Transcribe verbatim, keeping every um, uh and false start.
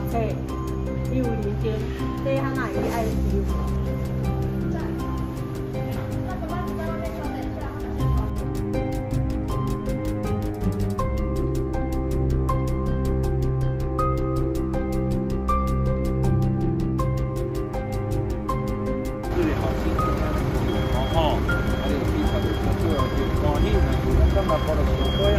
册，有年间，这他哪里爱吃？ 哦，还有其他的，这个欢喜呢，就是咱们把它收回。